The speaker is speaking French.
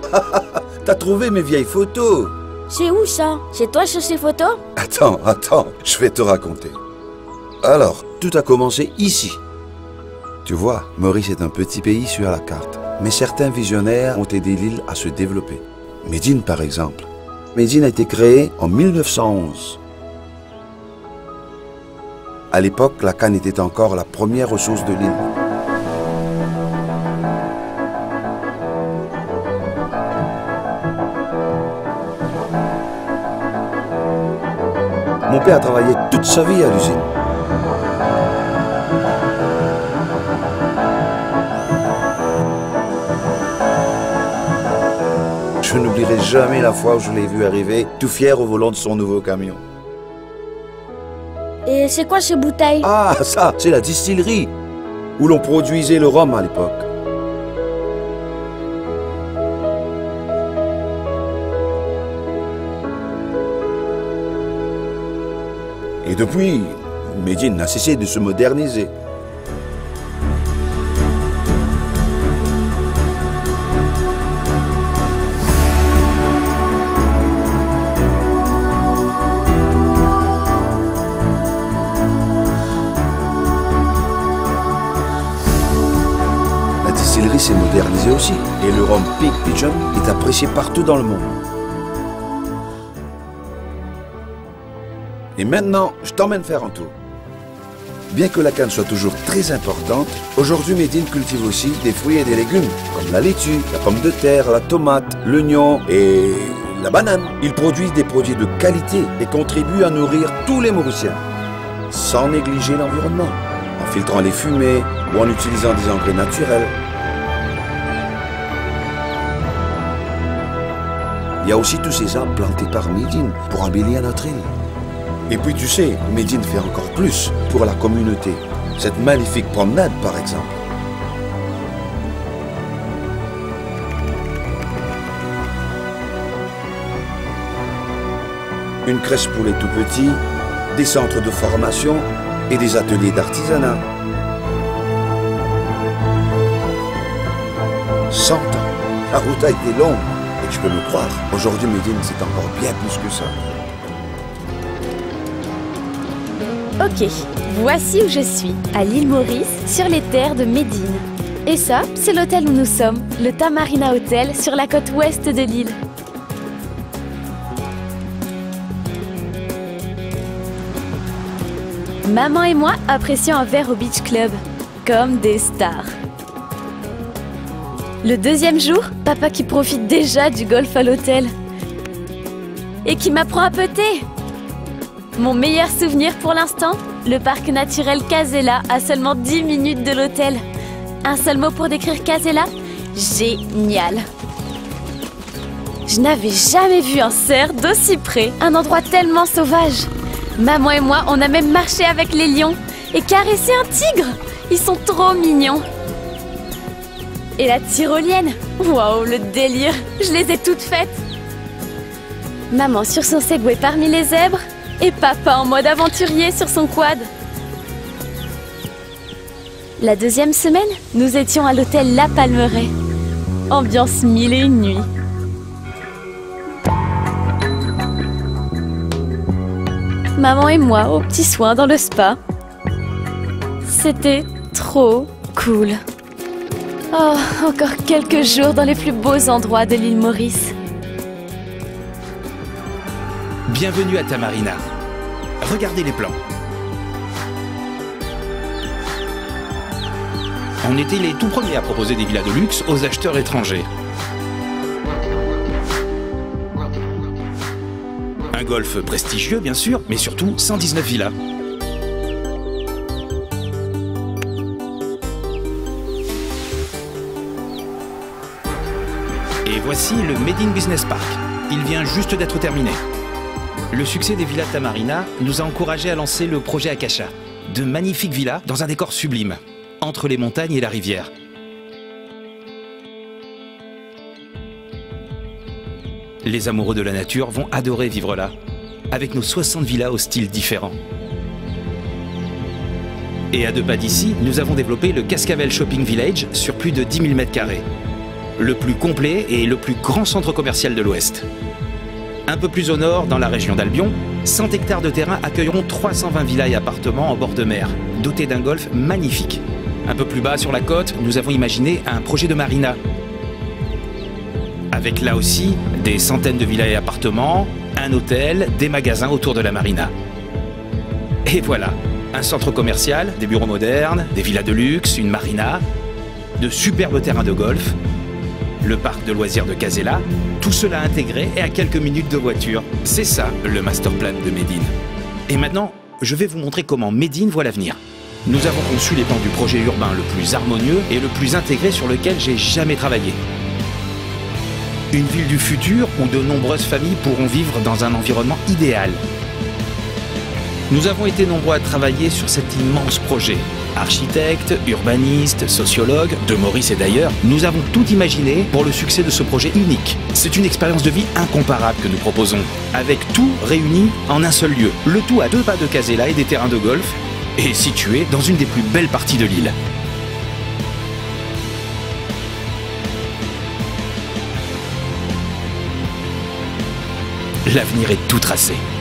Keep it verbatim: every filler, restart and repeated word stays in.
T'as trouvé mes vieilles photos? C'est où ça? C'est toi sur ces photos? Attends, attends, je vais te raconter. Alors, tout a commencé ici. Tu vois, Maurice est un petit pays sur la carte. Mais certains visionnaires ont aidé l'île à se développer. Médine, par exemple. Médine a été créée en mille neuf cent onze. À l'époque, la canne était encore la première ressource de l'île. Mon père a travaillé toute sa vie à l'usine. Je n'oublierai jamais la fois où je l'ai vu arriver, tout fier au volant de son nouveau camion. Et c'est quoi ces bouteilles? Ah, ça, c'est la distillerie, où l'on produisait le rhum à l'époque. Et depuis, Médine n'a cessé de se moderniser. La distillerie s'est modernisée aussi, et le rhum Pig Pigeon est apprécié partout dans le monde. Et maintenant, je t'emmène faire un tour. Bien que la canne soit toujours très importante, aujourd'hui Médine cultive aussi des fruits et des légumes, comme la laitue, la pomme de terre, la tomate, l'oignon et la banane. Ils produisent des produits de qualité et contribuent à nourrir tous les Mauriciens, sans négliger l'environnement, en filtrant les fumées ou en utilisant des engrais naturels. Il y a aussi tous ces arbres plantés par Médine pour embellir notre île. Et puis tu sais, Médine fait encore plus pour la communauté. Cette magnifique promenade, par exemple. Une crèche pour les tout-petits, des centres de formation et des ateliers d'artisanat. Cent ans. La route a été longue. Et tu peux me croire, aujourd'hui Médine, c'est encore bien plus que ça. Ok, voici où je suis, à l'île Maurice, sur les terres de Médine. Et ça, c'est l'hôtel où nous sommes, le Tamarina Hotel, sur la côte ouest de l'île. Maman et moi apprécions un verre au Beach Club, comme des stars. Le deuxième jour, papa qui profite déjà du golf à l'hôtel. Et qui m'apprend à peter. Mon meilleur souvenir pour l'instant, le parc naturel Casella, à seulement dix minutes de l'hôtel. Un seul mot pour décrire Casella? Génial! Je n'avais jamais vu un cerf d'aussi près, un endroit tellement sauvage. Maman et moi, on a même marché avec les lions et caressé un tigre. Ils sont trop mignons. Et la tyrolienne, waouh, le délire, je les ai toutes faites. Maman sur son Segway parmi les zèbres et papa en mode aventurier sur son quad. La deuxième semaine, nous étions à l'hôtel La Palmeraie. Ambiance mille et une nuits. Maman et moi aux petits soins dans le spa. C'était trop cool. Oh, encore quelques jours dans les plus beaux endroits de l'île Maurice. Bienvenue à Tamarina. Regardez les plans. On était les tout premiers à proposer des villas de luxe aux acheteurs étrangers. Un golf prestigieux, bien sûr, mais surtout cent dix-neuf villas. Et voici le Médine Business Park. Il vient juste d'être terminé. Le succès des villas Tamarina nous a encouragés à lancer le projet Akasha. De magnifiques villas dans un décor sublime, entre les montagnes et la rivière. Les amoureux de la nature vont adorer vivre là, avec nos soixante villas au style différent. Et à deux pas d'ici, nous avons développé le Cascavel Shopping Village sur plus de dix mille mètres carrés. le plus complet et le plus grand centre commercial de l'Ouest. Un peu plus au nord, dans la région d'Albion, cent hectares de terrain accueilleront trois cent vingt villas et appartements en bord de mer, dotés d'un golf magnifique. Un peu plus bas sur la côte, nous avons imaginé un projet de marina, avec là aussi des centaines de villas et appartements, un hôtel, des magasins autour de la marina. Et voilà, un centre commercial, des bureaux modernes, des villas de luxe, une marina, de superbes terrains de golf, le parc de loisirs de Casella, tout cela intégré et à quelques minutes de voiture. C'est ça le master plan de Medine. Et maintenant, je vais vous montrer comment Medine voit l'avenir. Nous avons conçu les plans du projet urbain le plus harmonieux et le plus intégré sur lequel j'ai jamais travaillé. Une ville du futur où de nombreuses familles pourront vivre dans un environnement idéal. Nous avons été nombreux à travailler sur cet immense projet. Architectes, urbanistes, sociologues, de Maurice et d'ailleurs, nous avons tout imaginé pour le succès de ce projet unique. C'est une expérience de vie incomparable que nous proposons, avec tout réuni en un seul lieu. Le tout à deux pas de Casella et des terrains de golf, et situé dans une des plus belles parties de l'île. L'avenir est tout tracé.